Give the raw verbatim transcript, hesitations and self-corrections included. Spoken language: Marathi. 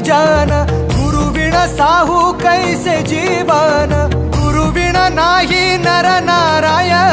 जान, गुरुविण साहू कैसे जीवन, गुरुविण नाही नर नारायण,